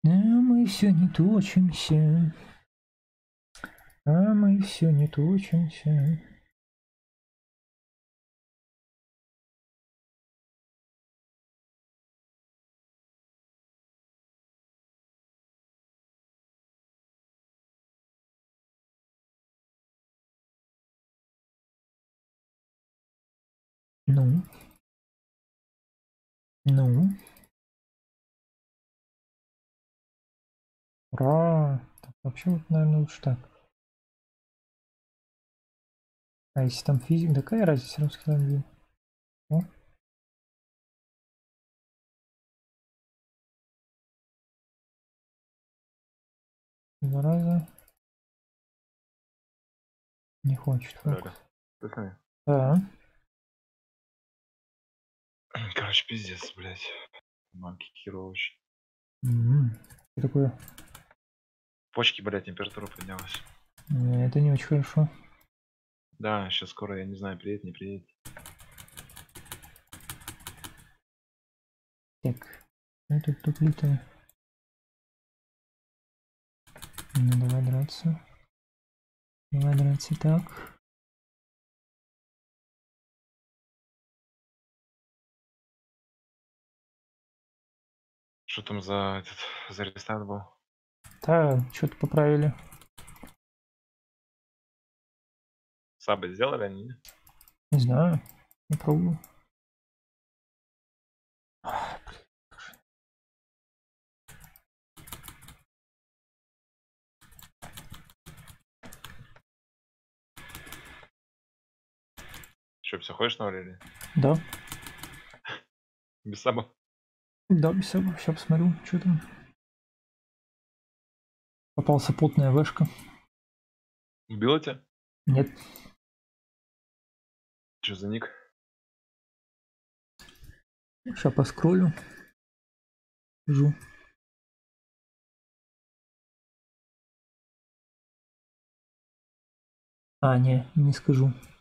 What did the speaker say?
А мы все не точимся. А мы все не точимся. Ну. Ну. Ура! Так, вообще, вот, наверное, лучше так. А если там физик, да какая разница, русский там бил? О. Два раза. Не хочет фокус. Да. Короче, пиздец, блядь. Мамки херович. Что такое? Почки, блядь, температура поднялась. Это не очень хорошо. Да, сейчас скоро, я не знаю, приедет, не приедет. Так. Тут туплито. Ну, давай драться. Давай драться так. Что там за этот за рестарт был? Да, что-то поправили. Сабы сделали они? Не знаю. Не пробую. Что, все ходишь на Валерии? Да. Без саба? Да, без всего. Сейчас посмотрю, что там. Попался потная вешка. Убила тебя? Нет. Что за ник? Сейчас поскроллю. Жу. А, не скажу.